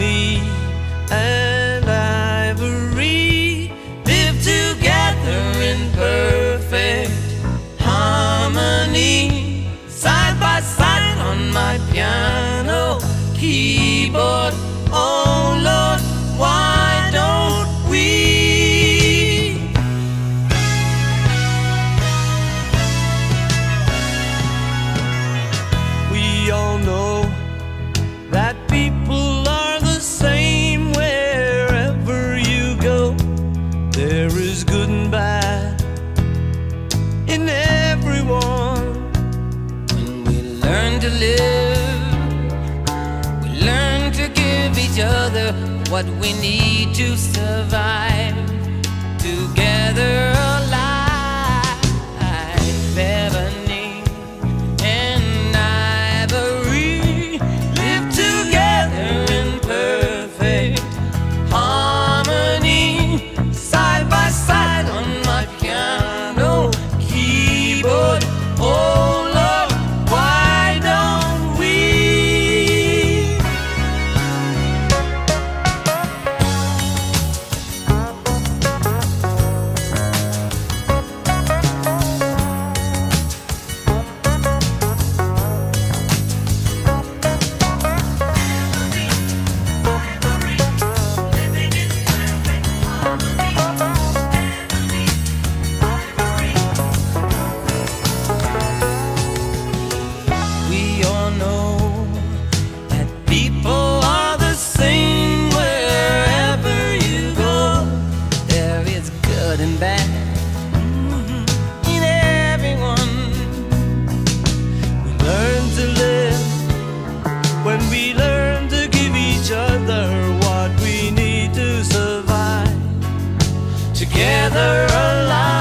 Ebony and Ivory live together in perfect harmony, side by side on my piano keyboard. Oh Lord, why don't we? We all know that people are the same wherever you go. There is good and bad in everyone. When we learn to live, we learn to give each other what we need to survive. Together alive, Ebony and Ivory live together in perfect harmony, side by side on my piano keyboard. Oh Lord, why don't we? We all know that people are the same wherever you go. There is good and bad in everyone. We learn to live when we learn to give each other what we need to survive. Together alive.